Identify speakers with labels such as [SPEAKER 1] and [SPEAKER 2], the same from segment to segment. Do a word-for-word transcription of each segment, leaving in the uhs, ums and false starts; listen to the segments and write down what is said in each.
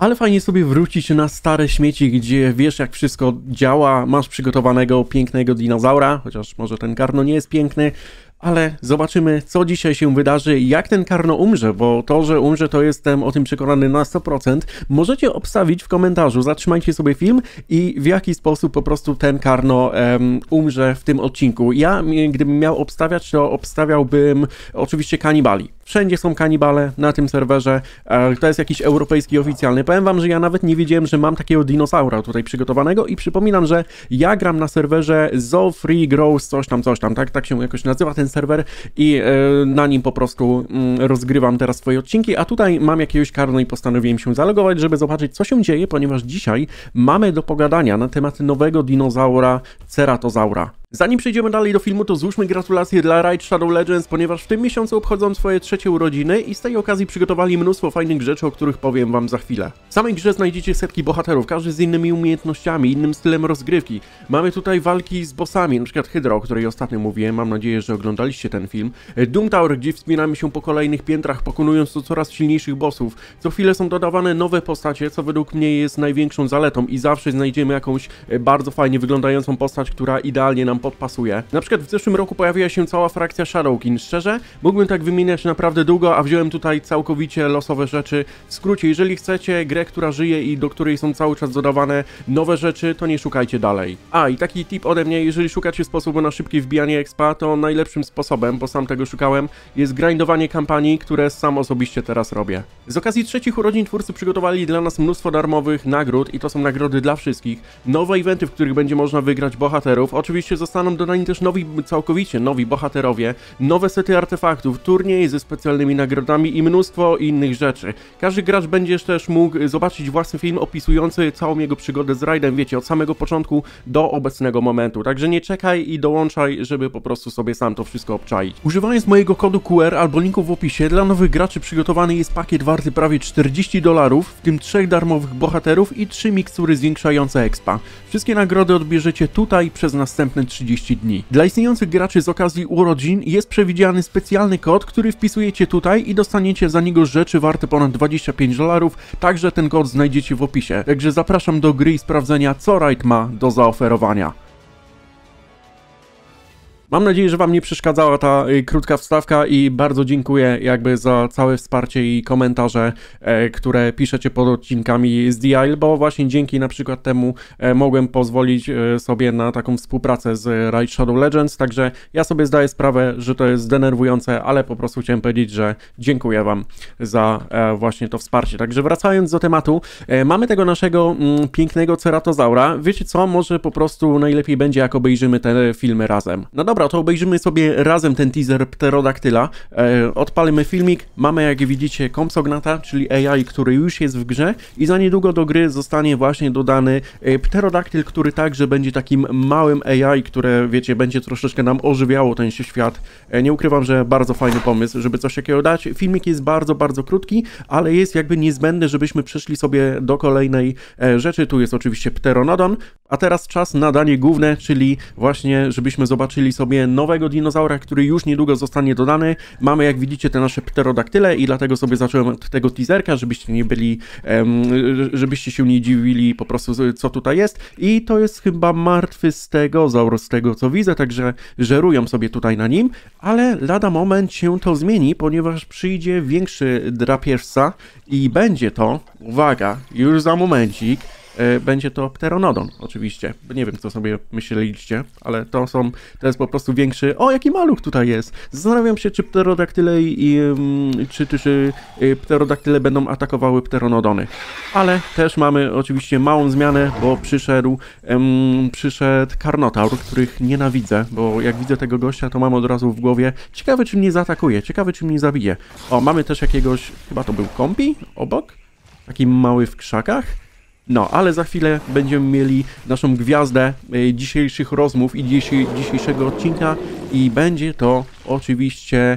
[SPEAKER 1] Ale fajnie sobie wrócić na stare śmieci, gdzie wiesz jak wszystko działa, masz przygotowanego pięknego dinozaura, chociaż może ten Carno nie jest piękny, ale zobaczymy, co dzisiaj się wydarzy, jak ten Carno umrze, bo to, że umrze, to jestem o tym przekonany na sto procent. Możecie obstawić w komentarzu, zatrzymajcie sobie film i w jaki sposób po prostu ten Carno um, umrze w tym odcinku. Ja, gdybym miał obstawiać, to obstawiałbym oczywiście kanibali. Wszędzie są kanibale na tym serwerze, to jest jakiś europejski oficjalny. Powiem wam, że ja nawet nie wiedziałem, że mam takiego dinozaura tutaj przygotowanego i przypominam, że ja gram na serwerze Zoo Free Grows coś tam, coś tam, tak, tak się jakoś nazywa ten serwer i e, na nim po prostu mm, rozgrywam teraz swoje odcinki, a tutaj mam jakiegoś Carno i postanowiłem się zalogować, żeby zobaczyć, co się dzieje, ponieważ dzisiaj mamy do pogadania na temat nowego dinozaura Ceratozaura. Zanim przejdziemy dalej do filmu, to złóżmy gratulacje dla Raid Shadow Legends, ponieważ w tym miesiącu obchodzą swoje trzecie urodziny i z tej okazji przygotowali mnóstwo fajnych rzeczy, o których powiem wam za chwilę. W samej grze znajdziecie setki bohaterów, każdy z innymi umiejętnościami, innym stylem rozgrywki. Mamy tutaj walki z bossami, np. Hydra, o której ostatnio mówiłem, mam nadzieję, że oglądaliście ten film. Doom Tower, gdzie wspinamy się po kolejnych piętrach, pokonując tu coraz silniejszych bossów. Co chwilę są dodawane nowe postacie, co według mnie jest największą zaletą i zawsze znajdziemy jakąś bardzo fajnie wyglądającą postać, która idealnie nam podpasuje. Na przykład w zeszłym roku pojawiła się cała frakcja Shadowkin. Szczerze, mógłbym tak wymieniać naprawdę długo, a wziąłem tutaj całkowicie losowe rzeczy. W skrócie, jeżeli chcecie grę, która żyje i do której są cały czas dodawane nowe rzeczy, to nie szukajcie dalej. A, i taki tip ode mnie, jeżeli szukacie sposobu na szybkie wbijanie expa, to najlepszym sposobem, bo sam tego szukałem, jest grindowanie kampanii, które sam osobiście teraz robię. Z okazji trzecich urodzin twórcy przygotowali dla nas mnóstwo darmowych nagród i to są nagrody dla wszystkich. Nowe eventy, w których będzie można wygrać bohaterów. Oczywiście zostaną dodani też nowi, całkowicie nowi bohaterowie, nowe sety artefaktów, turnieje ze specjalnymi nagrodami i mnóstwo innych rzeczy. Każdy gracz będzie też mógł zobaczyć własny film opisujący całą jego przygodę z rajdem, wiecie, od samego początku do obecnego momentu. Także nie czekaj i dołączaj, żeby po prostu sobie sam to wszystko obczaić. Używając mojego kodu Q R albo linku w opisie, dla nowych graczy przygotowany jest pakiet warty prawie czterdzieści dolarów, w tym trzech darmowych bohaterów i trzy mikstury zwiększające expa. Wszystkie nagrody odbierzecie tutaj przez następne trzydzieści dni. Dla istniejących graczy z okazji urodzin jest przewidziany specjalny kod, który wpisujecie tutaj i dostaniecie za niego rzeczy warte ponad dwadzieścia pięć dolarów, także ten kod znajdziecie w opisie. Także zapraszam do gry i sprawdzenia, co Raid ma do zaoferowania. Mam nadzieję, że wam nie przeszkadzała ta y, krótka wstawka i bardzo dziękuję jakby za całe wsparcie i komentarze, e, które piszecie pod odcinkami z The Isle, bo właśnie dzięki na przykład temu e, mogłem pozwolić e, sobie na taką współpracę z Raid Shadow Legends, także ja sobie zdaję sprawę, że to jest denerwujące, ale po prostu chciałem powiedzieć, że dziękuję wam za e, właśnie to wsparcie. Także wracając do tematu, e, mamy tego naszego mm, pięknego Ceratozaura. Wiecie co, może po prostu najlepiej będzie, jak obejrzymy te filmy razem. No dobra, to obejrzymy sobie razem ten teaser Pterodaktyla. E, odpalimy filmik. Mamy, jak widzicie, Compsognatha, czyli A I, który już jest w grze i za niedługo do gry zostanie właśnie dodany e, Pterodaktyl, który także będzie takim małym A I, które, wiecie, będzie troszeczkę nam ożywiało ten świat. E, nie ukrywam, że bardzo fajny pomysł, żeby coś takiego dać. Filmik jest bardzo, bardzo krótki, ale jest jakby niezbędny, żebyśmy przeszli sobie do kolejnej e, rzeczy. Tu jest oczywiście Pteranodon, a teraz czas na danie główne, czyli właśnie, żebyśmy zobaczyli sobie nowego dinozaura, który już niedługo zostanie dodany. Mamy, jak widzicie, te nasze pterodaktyle i dlatego sobie zacząłem od tego teaserka, żebyście nie byli, um, żebyście się nie dziwili po prostu, co tutaj jest. I to jest chyba martwy stegozaur, z tego co widzę, także żerują sobie tutaj na nim, ale lada moment się to zmieni, ponieważ przyjdzie większy drapieżca i będzie to, uwaga, już za momencik, będzie to Pteranodon, oczywiście. Nie wiem, co sobie myśleliście, ale to są, to jest po prostu większy... O, jaki maluch tutaj jest! Zastanawiam się, czy pterodaktyle i... czy, czy, czy pterodaktyle będą atakowały Pteranodony. Ale też mamy oczywiście małą zmianę, bo przyszedł um, przyszedł Carnotaur, których nienawidzę, bo jak widzę tego gościa, to mam od razu w głowie ciekawe, czy mnie zaatakuje, ciekawe, czy mnie zabije. O, mamy też jakiegoś... chyba to był kompi obok? Taki mały w krzakach. No, ale za chwilę będziemy mieli naszą gwiazdę y, dzisiejszych rozmów i dzisiej, dzisiejszego odcinka i będzie to oczywiście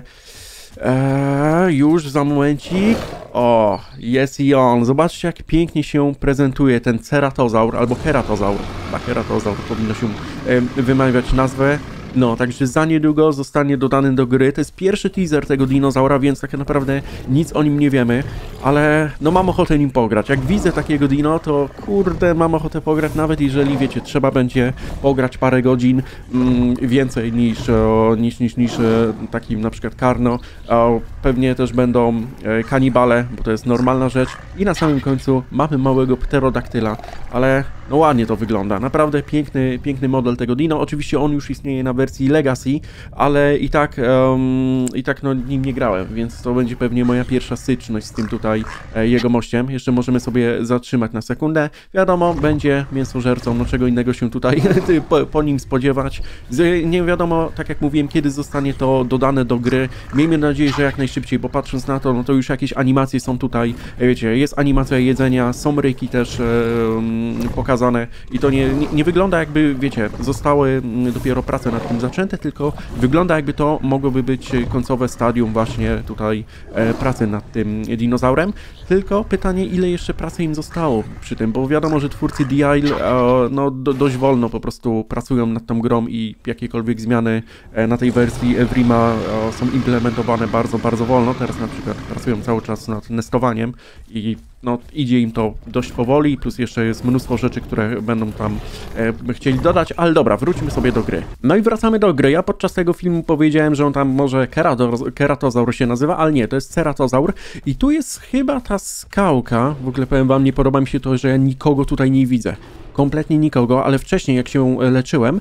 [SPEAKER 1] e, już za momencik. O, jest i on. Zobaczcie, jak pięknie się prezentuje ten Ceratozaur albo Keratozaur. Chyba Keratozaur powinno się y, wymawiać nazwę. No, także za niedługo zostanie dodany do gry. To jest pierwszy teaser tego dinozaura, więc tak naprawdę nic o nim nie wiemy, ale no mam ochotę nim pograć. Jak widzę takiego dino, to kurde, mam ochotę pograć, nawet jeżeli, wiecie, trzeba będzie pograć parę godzin mm, więcej niż, o, niż, niż, niż e, takim na przykład Carno. O, pewnie też będą e, kanibale, bo to jest normalna rzecz. I na samym końcu mamy małego pterodaktyla, ale no ładnie to wygląda. Naprawdę piękny, piękny model tego dino. Oczywiście on już istnieje na wersji Legacy, ale i tak, um, i tak no, nim nie grałem, więc to będzie pewnie moja pierwsza styczność z tym tutaj e, jego mościem. Jeszcze możemy sobie zatrzymać na sekundę. Wiadomo, będzie mięsożercą, no czego innego się tutaj po, po nim spodziewać. Z, nie wiadomo, tak jak mówiłem, kiedy zostanie to dodane do gry. Miejmy nadzieję, że jak najszybciej, bo patrząc na to, no to już jakieś animacje są tutaj, wiecie, jest animacja jedzenia, są ryki też e, pokazane i to nie, nie, nie wygląda jakby, wiecie, zostały dopiero prace nad tym zaczęte, tylko wygląda jakby to mogłoby być końcowe stadium właśnie tutaj e, pracy nad tym dinozaurem. Tylko pytanie, ile jeszcze pracy im zostało przy tym, bo wiadomo, że twórcy The Isle e, no, do, dość wolno po prostu pracują nad tą grą i jakiekolwiek zmiany e, na tej wersji Evrima e, są implementowane bardzo, bardzo wolno. Teraz na przykład pracują cały czas nad nestowaniem i no, idzie im to dość powoli, plus jeszcze jest mnóstwo rzeczy, które będą tam e, chcieli dodać, ale dobra, wróćmy sobie do gry. No i wracamy do gry. Ja podczas tego filmu powiedziałem, że on tam może Kerator, Keratozaur się nazywa, ale nie, to jest Ceratozaur i tu jest chyba ta skałka. W ogóle powiem wam, nie podoba mi się to, że ja nikogo tutaj nie widzę. Kompletnie nikogo, ale wcześniej jak się leczyłem,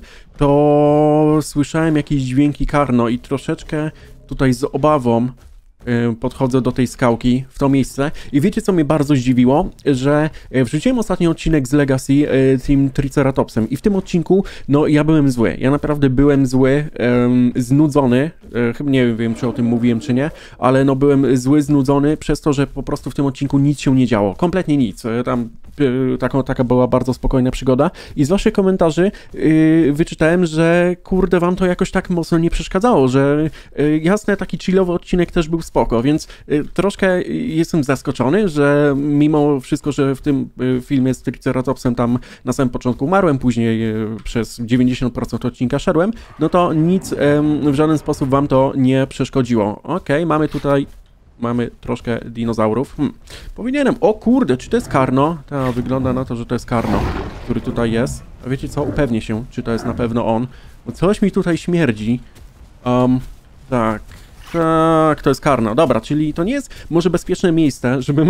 [SPEAKER 1] to słyszałem jakieś dźwięki Carno i troszeczkę tutaj z obawą podchodzę do tej skałki, w to miejsce i wiecie, co mnie bardzo zdziwiło? Że wrzuciłem ostatni odcinek z Legacy tym Triceratopsem i w tym odcinku, no ja byłem zły, ja naprawdę byłem zły, um, znudzony, chyba nie wiem, czy o tym mówiłem, czy nie, ale no byłem zły, znudzony przez to, że po prostu w tym odcinku nic się nie działo, kompletnie nic, tam Taka, taka była bardzo spokojna przygoda i z waszych komentarzy yy, wyczytałem, że kurde, wam to jakoś tak mocno nie przeszkadzało, że yy, jasne, taki chillowy odcinek też był spoko, więc yy, troszkę jestem zaskoczony, że mimo wszystko, że w tym yy, filmie z Triceratopsem tam na samym początku umarłem, później yy, przez dziewięćdziesiąt procent odcinka szedłem, no to nic yy, w żaden sposób wam to nie przeszkodziło. Okej, okay, mamy tutaj Mamy troszkę dinozaurów. Hmm. Powinienem... O kurde, czy to jest Carno? To wygląda na to, że to jest Carno, który tutaj jest. A wiecie co? Upewnię się, czy to jest na pewno on. Bo coś mi tutaj śmierdzi. Um, tak. Tak, to jest Carno. Dobra, czyli to nie jest może bezpieczne miejsce, żebym...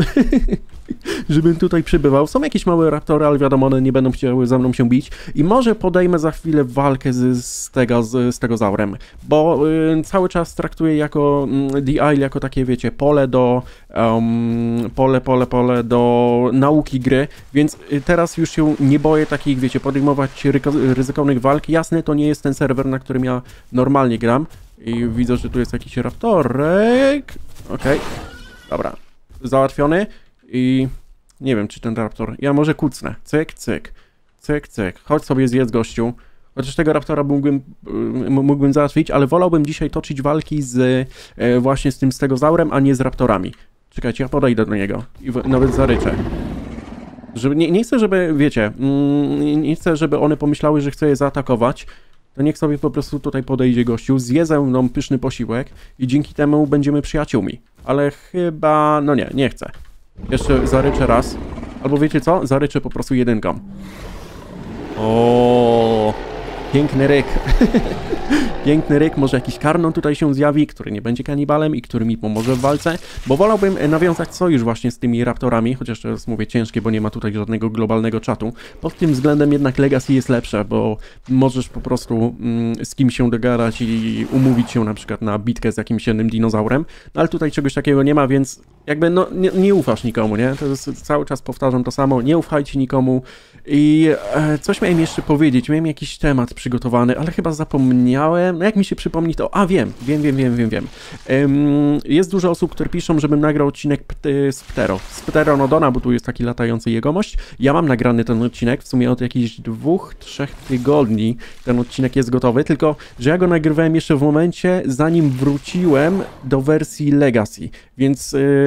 [SPEAKER 1] żebym tutaj przybywał. Są jakieś małe raptory, ale wiadomo, one nie będą chciały ze mną się bić. I może podejmę za chwilę walkę z, z, tego, z, z tego zaurem, bo y, cały czas traktuję jako y, The Isle jako takie, wiecie, pole do um, pole, pole, pole do nauki gry, więc y, teraz już się nie boję takich, wiecie, podejmować ryzykownych walk. Jasne, to nie jest ten serwer, na którym ja normalnie gram. I widzę, że tu jest jakiś raptorek. Okej, okay. Dobra, załatwiony. I nie wiem, czy ten raptor... Ja może kucnę. Cyk, cyk. Cyk, cyk. Chodź sobie zjedz, gościu. Chociaż tego raptora mógłbym, mógłbym załatwić, ale wolałbym dzisiaj toczyć walki z e, właśnie z tym stegozaurem, a nie z raptorami. Czekajcie, ja podejdę do niego i w, nawet zaryczę. Żeby, nie, nie chcę, żeby, wiecie, mm, nie chcę, żeby one pomyślały, że chcę je zaatakować. To niech sobie po prostu tutaj podejdzie gościu, zje ze mną pyszny posiłek i dzięki temu będziemy przyjaciółmi. Ale chyba... no nie, nie chcę. Jeszcze zaryczę raz. Albo wiecie co? Zaryczę po prostu jedynką. O, piękny ryk. Piękny ryk, może jakiś Carno tutaj się zjawi, który nie będzie kanibalem i który mi pomoże w walce, bo wolałbym nawiązać sojusz właśnie z tymi raptorami, chociaż to jest, mówię, ciężkie, bo nie ma tutaj żadnego globalnego czatu. Pod tym względem jednak Legacy jest lepsze, bo możesz po prostu mm, z kimś się dogadać i umówić się na przykład na bitkę z jakimś jednym dinozaurem, no, ale tutaj czegoś takiego nie ma, więc jakby no nie, nie ufasz nikomu, nie? To jest, cały czas powtarzam to samo, nie ufajcie nikomu. I e, coś miałem jeszcze powiedzieć, miałem jakiś temat przygotowany, ale chyba zapomniałem. No jak mi się przypomni, to... A, wiem, wiem, wiem, wiem, wiem, wiem. Ym, jest dużo osób, które piszą, żebym nagrał odcinek z Ptero. Z Pteronodona, bo tu jest taki latający jegomość. Ja mam nagrany ten odcinek, w sumie od jakichś dwóch, trzech tygodni ten odcinek jest gotowy, tylko że ja go nagrywałem jeszcze w momencie, zanim wróciłem do wersji Legacy. Więc yy,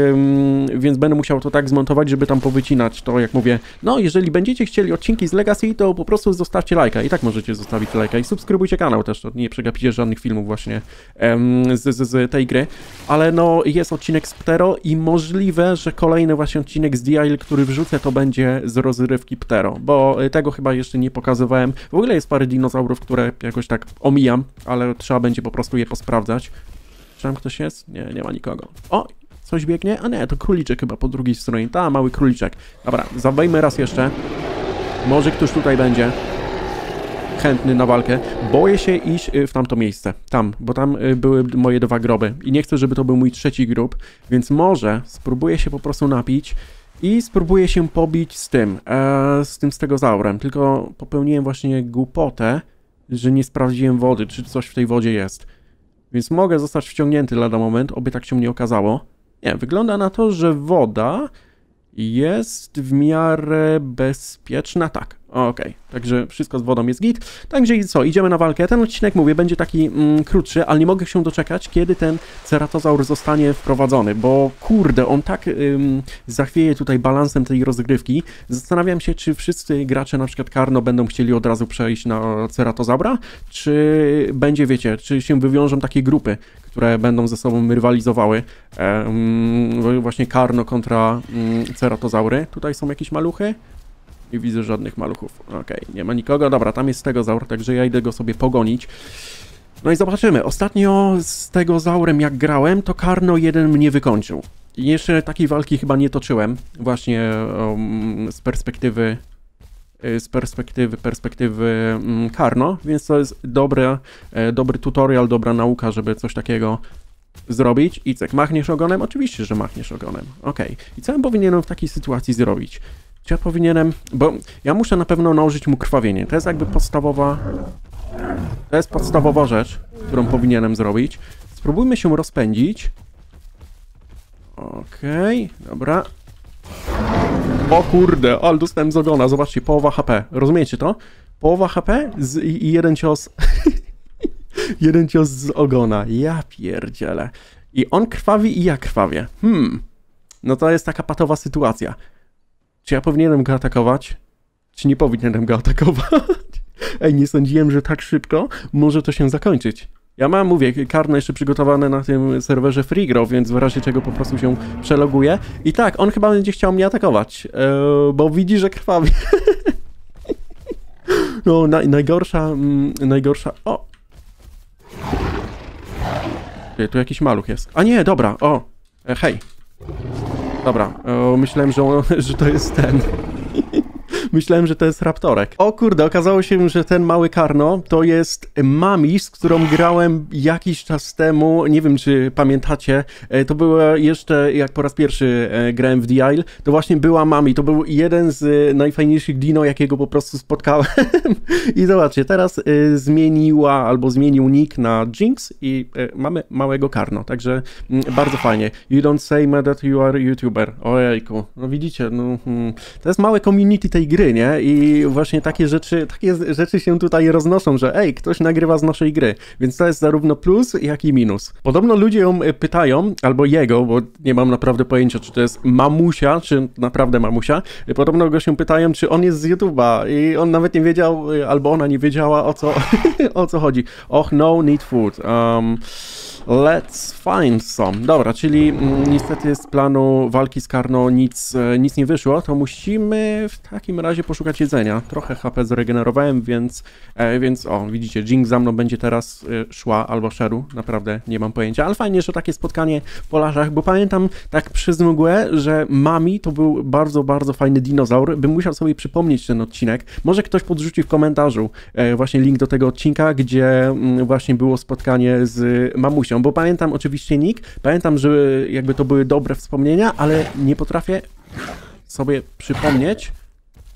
[SPEAKER 1] ym, więc będę musiał to tak zmontować, żeby tam powycinać to, jak mówię. No, jeżeli będziecie chcieli odcinki z Legacy, to po prostu zostawcie lajka. I tak możecie zostawić lajka i subskrybujcie kanał też, to nie przegapicie żadnych filmów właśnie ym, z, z, z tej gry. Ale no, jest odcinek z Ptero i możliwe, że kolejny właśnie odcinek z The Isle, który wrzucę, to będzie z rozrywki Ptero, bo tego chyba jeszcze nie pokazywałem. W ogóle jest parę dinozaurów, które jakoś tak omijam, ale trzeba będzie po prostu je posprawdzać. Czy tam ktoś jest? Nie, nie ma nikogo. O, coś biegnie? A nie, to króliczek chyba po drugiej stronie. Ta, mały króliczek. Dobra, zawejmy raz jeszcze. Może ktoś tutaj będzie chętny na walkę. Boję się iść w tamto miejsce. Tam, bo tam były moje dwa groby. I nie chcę, żeby to był mój trzeci grób, więc może spróbuję się po prostu napić i spróbuję się pobić z tym, e, z tym stegozaurem. Tylko popełniłem właśnie głupotę, że nie sprawdziłem wody, czy coś w tej wodzie jest. Więc mogę zostać wciągnięty lada moment, oby tak się nie okazało. Nie, wygląda na to, że woda jest w miarę bezpieczna. Tak, okej. Okay. Także wszystko z wodą jest git. Także co, idziemy na walkę. Ten odcinek, mówię, będzie taki mm, krótszy, ale nie mogę się doczekać, kiedy ten ceratozaur zostanie wprowadzony, bo kurde, on tak ym, zachwieje tutaj balansem tej rozgrywki. Zastanawiam się, czy wszyscy gracze, na przykład Karno, będą chcieli od razu przejść na ceratozaura, czy będzie, wiecie, czy się wywiążą takie grupy, które będą ze sobą rywalizowały. Ym, właśnie Karno kontra ym, ceratozaury. Tutaj są jakieś maluchy. Nie widzę żadnych maluchów. Okej, okay, nie ma nikogo. Dobra, tam jest stegozaur, także ja idę go sobie pogonić. No i zobaczymy. Ostatnio z tegozaurem jak grałem, to Karno jeden mnie wykończył. I jeszcze takiej walki chyba nie toczyłem. Właśnie um, z perspektywy z perspektywy, perspektywy um, Karno, więc to jest dobre, e, dobry tutorial, dobra nauka, żeby coś takiego zrobić. I cyk, machniesz ogonem? Oczywiście, że machniesz ogonem. Okej. Okay. I co ja powinienem w takiej sytuacji zrobić? Czy ja powinienem... Bo ja muszę na pewno nałożyć mu krwawienie. To jest jakby podstawowa... To jest podstawowa rzecz, którą powinienem zrobić. Spróbujmy się rozpędzić. Okej, okay, dobra. O kurde, ale dostałem z ogona. Zobaczcie, połowa H P. Rozumiecie to? Połowa H P z, i, i jeden cios... jeden cios z ogona. Ja pierdzielę. I on krwawi i ja krwawię. Hmm. No to jest taka patowa sytuacja. Czy ja powinienem go atakować? Czy nie powinienem go atakować? Ej, nie sądziłem, że tak szybko może to się zakończyć. Ja mam, mówię, Karno jeszcze przygotowane na tym serwerze FreeGrow, więc w razie czego po prostu się przeloguję. I tak, on chyba będzie chciał mnie atakować, yy, bo widzi, że krwawi. No, na, najgorsza, mm, najgorsza... O! Tu jakiś maluch jest. A nie, dobra, o! E, hej. Dobra, o, myślałem, że, on, że to jest ten. Myślałem, że to jest Raptorek. O kurde, okazało się, że ten mały Karno to jest Mami, z którą grałem jakiś czas temu. Nie wiem, czy pamiętacie. To było jeszcze, jak po raz pierwszy grałem w The Isle, to właśnie była Mami. To był jeden z najfajniejszych dino, jakiego po prostu spotkałem. I zobaczcie, teraz zmieniła, albo zmienił nick na Jinx i mamy małego Karno. Także bardzo fajnie. You don't say that you are YouTuber. Ojejku. No widzicie, no, to jest małe community tej gry, nie? I właśnie takie rzeczy, takie rzeczy się tutaj roznoszą, że ej, ktoś nagrywa z naszej gry, więc to jest zarówno plus, jak i minus. Podobno ludzie ją pytają, albo jego, bo nie mam naprawdę pojęcia, czy to jest mamusia, czy naprawdę mamusia, podobno go się pytają, czy on jest z YouTube'a i on nawet nie wiedział, albo ona nie wiedziała, o co, o co chodzi. Och, no need food. Um, Let's find some. Dobra, czyli mm, niestety z planu walki z Karno nic, e, nic nie wyszło, to musimy w takim razie poszukać jedzenia. Trochę H P zregenerowałem, więc, e, więc o, widzicie, Jinx za mną będzie teraz e, szła albo szedł, naprawdę nie mam pojęcia, ale fajnie, że takie spotkanie po lasach, bo pamiętam tak przez mgłę, że Mami to był bardzo, bardzo fajny dinozaur, bym musiał sobie przypomnieć ten odcinek. Może ktoś podrzuci w komentarzu e, właśnie link do tego odcinka, gdzie mm, właśnie było spotkanie z mamusią. Bo pamiętam oczywiście nick, pamiętam, że jakby to były dobre wspomnienia, ale nie potrafię sobie przypomnieć,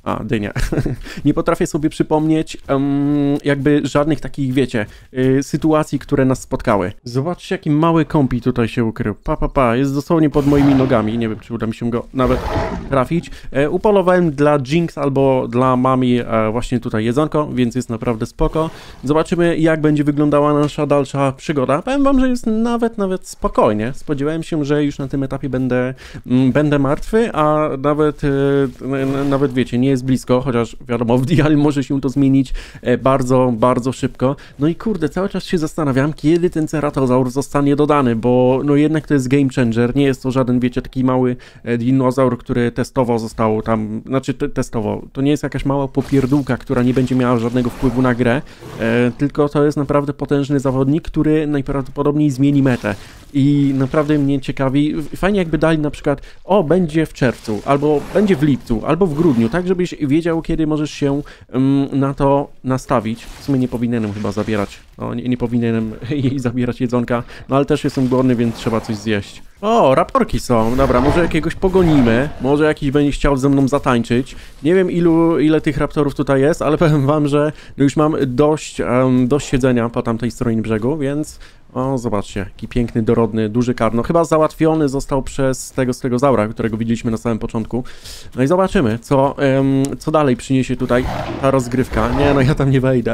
[SPEAKER 1] A, dynia. Nie potrafię sobie przypomnieć um, jakby żadnych takich, wiecie, y, sytuacji, które nas spotkały. Zobaczcie, jaki mały kompi tutaj się ukrył. Pa, pa, pa, jest dosłownie pod moimi nogami. Nie wiem, czy uda mi się go nawet trafić. E, upolowałem dla Jinx albo dla mami e, właśnie tutaj jedzonko, więc jest naprawdę spoko. Zobaczymy, jak będzie wyglądała nasza dalsza przygoda. Powiem wam, że jest nawet, nawet spokojnie. Spodziewałem się, że już na tym etapie będę, m, będę martwy, a nawet, e, nawet wiecie, nie jest blisko, chociaż wiadomo, w Dial może się to zmienić bardzo, bardzo szybko. No i kurde, cały czas się zastanawiam, kiedy ten ceratozaur zostanie dodany, bo no jednak to jest game changer, nie jest to żaden, wiecie, taki mały dinozaur, który testowo został tam, znaczy te, testowo, to nie jest jakaś mała popierdółka, która nie będzie miała żadnego wpływu na grę, e, tylko to jest naprawdę potężny zawodnik, który najprawdopodobniej zmieni metę. I naprawdę mnie ciekawi, fajnie jakby dali na przykład, o, będzie w czerwcu, albo będzie w lipcu, albo w grudniu, tak żebyś wiedział, kiedy możesz się um, na to nastawić. W sumie nie powinienem chyba zabierać, no nie, nie powinienem jej zabierać jedzonka, no ale też jestem głodny, więc trzeba coś zjeść. O, raptorki są, dobra, może jakiegoś pogonimy, może jakiś będzie chciał ze mną zatańczyć. Nie wiem ilu, ile tych raptorów tutaj jest, ale powiem wam, że no już mam dość, um, dość siedzenia po tamtej stronie brzegu, więc o, zobaczcie, jaki piękny, dorodny, duży karno. Chyba załatwiony został przez tego stegozaura, którego widzieliśmy na samym początku. No i zobaczymy, co, um, co dalej przyniesie tutaj ta rozgrywka. Nie, no ja tam nie wejdę.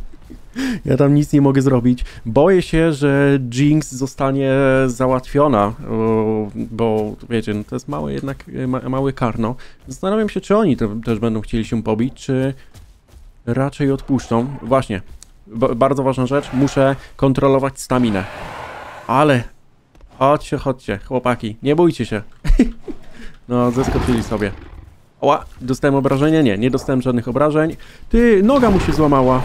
[SPEAKER 1] Ja tam nic nie mogę zrobić. Boję się, że Jinx zostanie załatwiona, bo wiecie, no to jest małe jednak, ma, mały karno. Zastanawiam się, czy oni te, też będą chcieli się pobić, czy raczej odpuszczą. Właśnie, b bardzo ważna rzecz, muszę kontrolować staminę. Ale, chodźcie, chodźcie, chłopaki, nie bójcie się. No, zeskoczyli sobie. Oła, dostałem obrażenia? Nie, nie dostałem żadnych obrażeń. Ty, noga mu się złamała.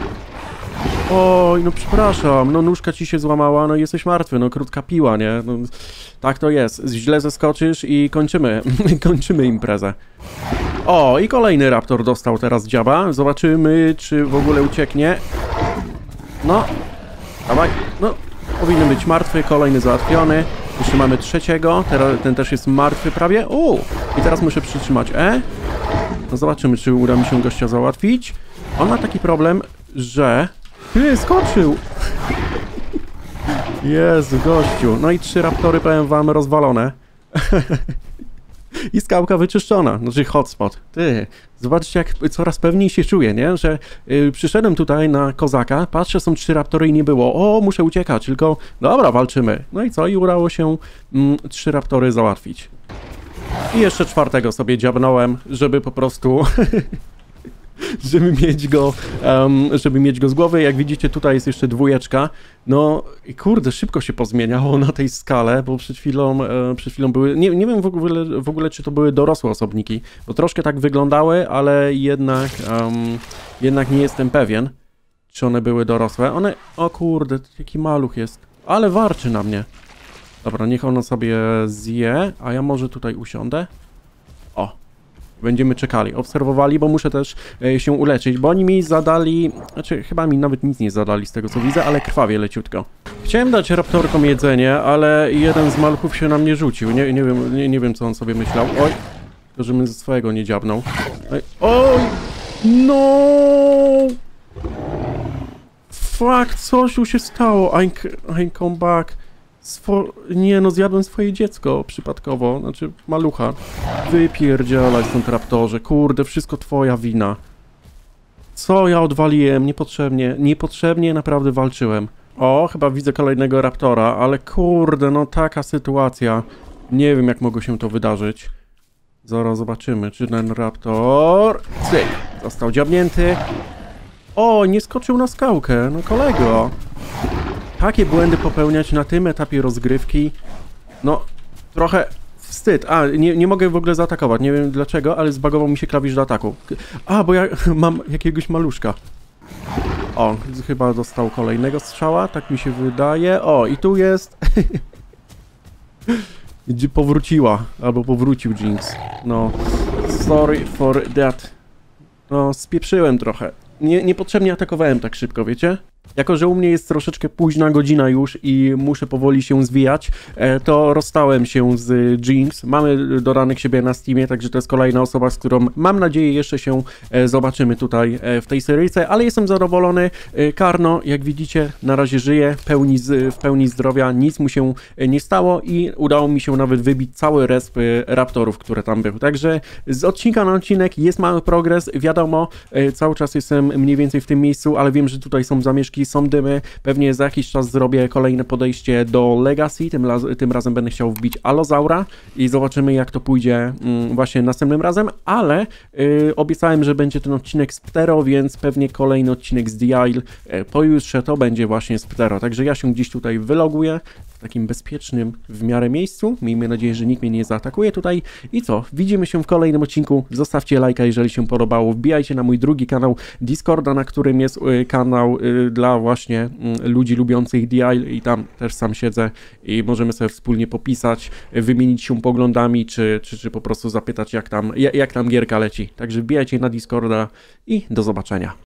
[SPEAKER 1] Oj, no przepraszam, no nóżka ci się złamała, no jesteś martwy, no krótka piła, nie? No, tak to jest, źle zeskoczysz i kończymy, kończymy imprezę. O, i kolejny raptor dostał teraz dziaba, zobaczymy, czy w ogóle ucieknie. No, dawaj, no, powinien być martwy, kolejny załatwiony. Jeszcze mamy trzeciego, teraz ten też jest martwy prawie. O, i teraz muszę przytrzymać E. No zobaczymy, czy uda mi się gościa załatwić. On ma taki problem, że... Ty, skoczył! Jezu, gościu. No i trzy raptory, powiem wam, rozwalone. I skałka wyczyszczona, znaczy hotspot. Ty, zobaczcie, jak coraz pewniej się czuję, nie? Że yy, przyszedłem tutaj na kozaka, patrzę, są trzy raptory i nie było. O, muszę uciekać, tylko dobra, walczymy. No i co? I udało się mm, trzy raptory załatwić. I jeszcze czwartego sobie dziabnąłem, żeby po prostu... żeby mieć go, um, żeby mieć go z głowy. Jak widzicie, tutaj jest jeszcze dwójeczka. No i kurde, szybko się pozmieniało na tej skale, bo przed chwilą, e, przed chwilą były, nie, nie wiem w ogóle, w ogóle, czy to były dorosłe osobniki, bo troszkę tak wyglądały, ale jednak, um, jednak nie jestem pewien, czy one były dorosłe. One, o kurde, jaki maluch jest, ale warczy na mnie. Dobra, niech ono sobie zje, a ja może tutaj usiądę. O. Będziemy czekali, obserwowali, bo muszę też e, się uleczyć, bo oni mi zadali, znaczy chyba mi nawet nic nie zadali z tego co widzę, ale krwawie leciutko. Chciałem dać raptorkom jedzenie, ale jeden z maluchów się na mnie rzucił, nie, nie, wiem, nie, nie wiem co on sobie myślał. Oj, to żebym ze swojego nie dziabnął. Oj, oj, no! Fuck, coś tu się stało, I, I come back. Swo... Nie no, zjadłem swoje dziecko przypadkowo, znaczy malucha. Wypierdzielaj stąd raptorze, kurde, wszystko twoja wina. Co ja odwaliłem, niepotrzebnie, niepotrzebnie naprawdę walczyłem. O, chyba widzę kolejnego raptora, ale kurde, no taka sytuacja. Nie wiem jak mogło się to wydarzyć. Zaraz zobaczymy, czy ten raptor... Cyk, został dziabnięty. O, nie skoczył na skałkę, no kolego. Takie błędy popełniać na tym etapie rozgrywki, no trochę wstyd. A, nie, nie mogę w ogóle zaatakować, nie wiem dlaczego, ale zbagował mi się klawisz do ataku. A, bo ja mam jakiegoś maluszka. O, chyba dostał kolejnego strzała, tak mi się wydaje. O, i tu jest... Powróciła, albo powrócił Jinx. No, sorry for that. No, spieprzyłem trochę. Nie, niepotrzebnie atakowałem tak szybko, wiecie? Jako że u mnie jest troszeczkę późna godzina już i muszę powoli się zwijać, to rozstałem się z Jinx. Mamy dodanych siebie na Steamie, także to jest kolejna osoba, z którą mam nadzieję jeszcze się zobaczymy tutaj w tej seryjce, ale jestem zadowolony. Karno, jak widzicie, na razie żyje pełni z, w pełni zdrowia, nic mu się nie stało i udało mi się nawet wybić cały resp raptorów, które tam były. Także z odcinka na odcinek jest mały progres, wiadomo, cały czas jestem mniej więcej w tym miejscu, ale wiem, że tutaj są zamieszki, są dymy, pewnie za jakiś czas zrobię kolejne podejście do Legacy, tym, raz, tym razem będę chciał wbić Allosaura i zobaczymy, jak to pójdzie mm, właśnie następnym razem, ale yy, obiecałem, że będzie ten odcinek z Ptero, więc pewnie kolejny odcinek z The Isle yy, pojutrze to będzie właśnie z Ptero, także ja się gdzieś tutaj wyloguję w takim bezpiecznym w miarę miejscu, miejmy nadzieję, że nikt mnie nie zaatakuje tutaj i co, widzimy się w kolejnym odcinku, zostawcie lajka, jeżeli się podobało, wbijajcie na mój drugi kanał Discorda, na którym jest yy, kanał yy, dla właśnie mm, ludzi lubiących The Isle i tam też sam siedzę i możemy sobie wspólnie popisać, wymienić się poglądami, czy, czy, czy po prostu zapytać, jak tam, jak tam gierka leci. Także wbijajcie na Discorda i do zobaczenia.